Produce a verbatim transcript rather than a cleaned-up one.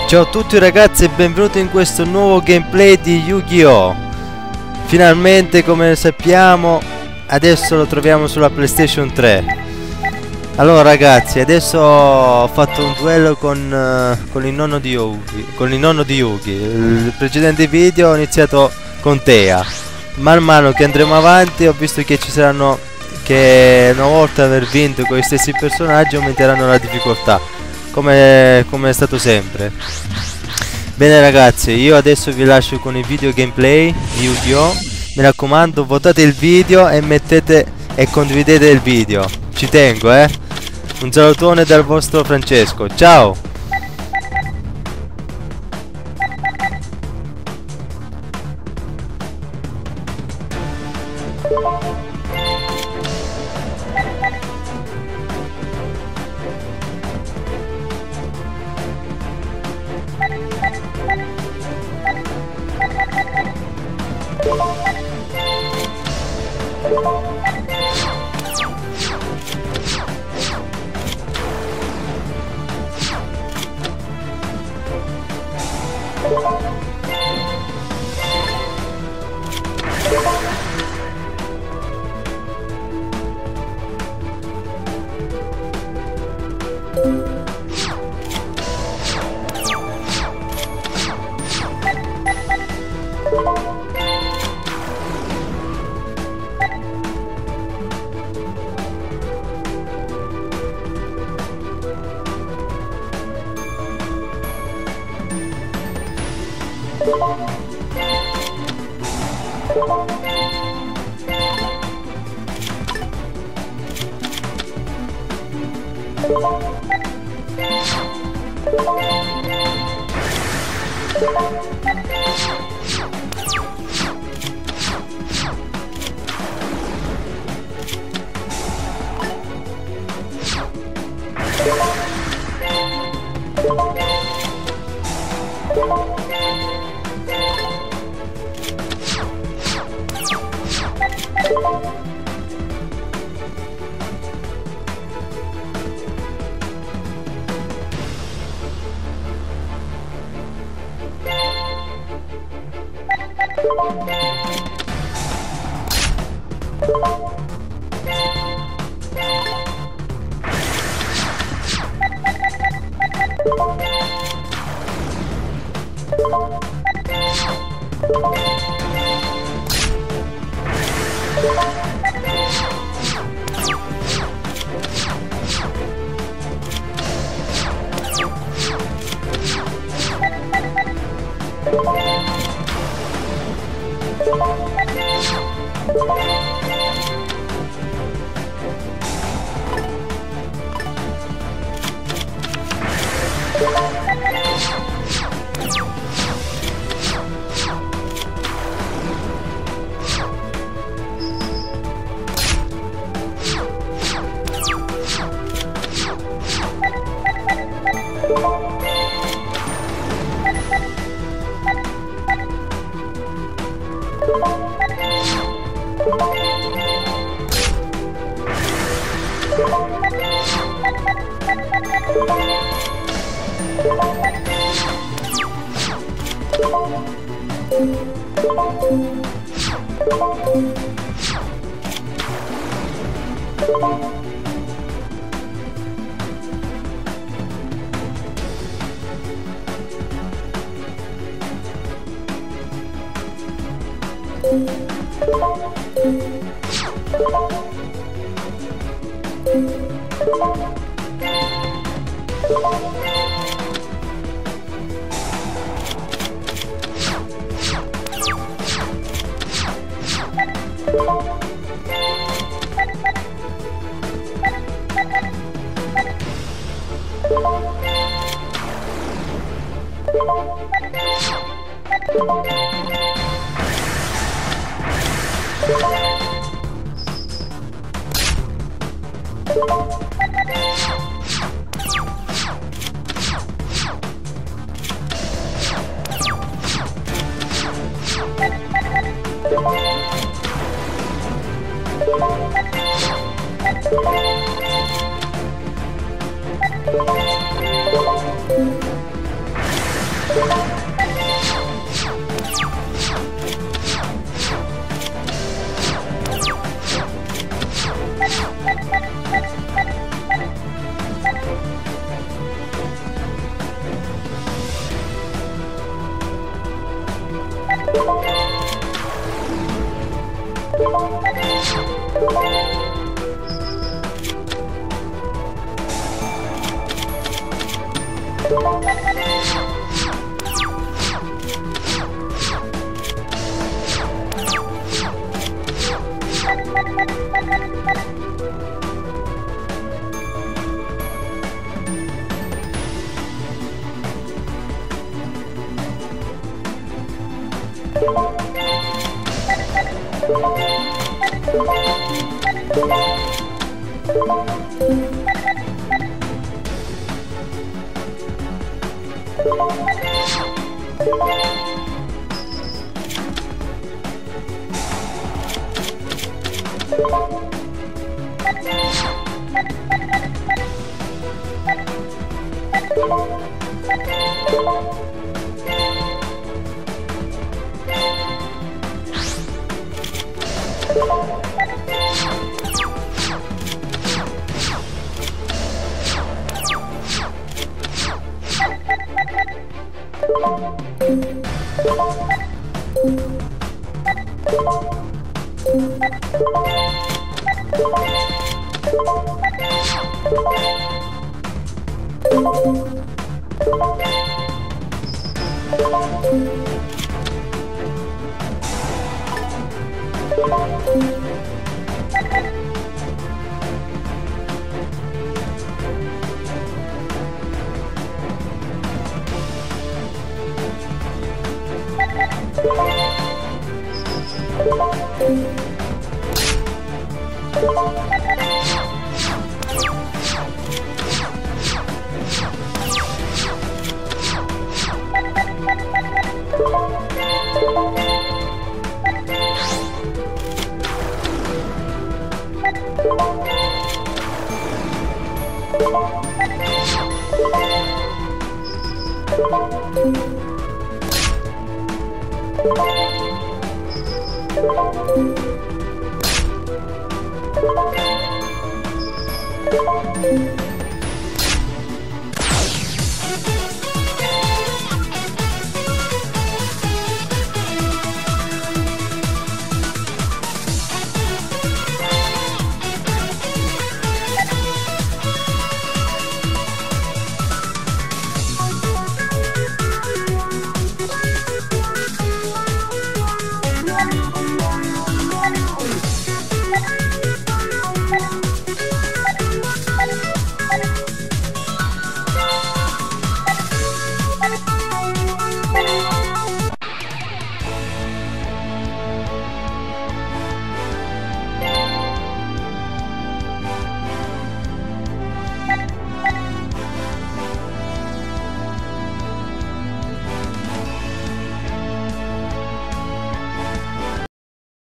Ciao a tutti ragazzi e benvenuti in questo nuovo gameplay di Yu-Gi-Oh! Finalmente, come sappiamo, adesso lo troviamo sulla PlayStation tre. Allora ragazzi, adesso ho fatto un duello con, uh, con il nonno di Yugi, con il nonno di Yugi. Il precedente video ho iniziato con Tea. Man mano che andremo avanti ho visto che ci saranno, che una volta aver vinto con gli stessi personaggi aumenteranno la difficoltà, come, come è stato sempre. Bene ragazzi, io adesso vi lascio con i video gameplay di Yu-Gi-Oh! Mi raccomando, votate il video e mettete e condividete il video. Ci tengo, eh. Un salutone dal vostro Francesco. Ciao. Thank you.